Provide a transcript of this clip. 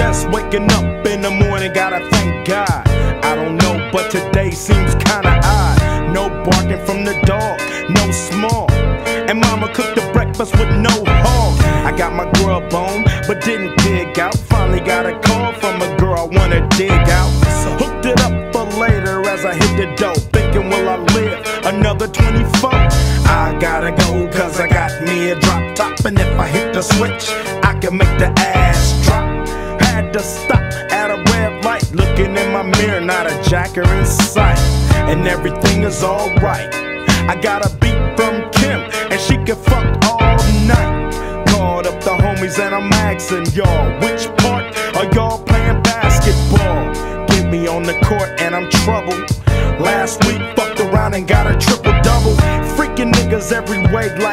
Just waking up in the morning, gotta thank God. I don't know, but today seems kinda odd. No barking from the dog, no small. And mama cooked the breakfast with no hog. I got my grub on, but didn't dig out. Finally got a call from a girl I wanna dig out. Hooked it up for later as I hit the dough. Thinking, will I live another 24? I gotta go, cause I got me a drop top. And if I hit the switch, I can make the ass drop. Had to stop at a red light, looking in my mirror, not a jacker in sight. And everything is alright. I got a beat from Kim, and she can fuck all night. Called up the homies and I'm asking y'all, which part are y'all playing basketball? Get me on the court and I'm troubled. Last week fucked around and got a triple-double. Freaking niggas every way like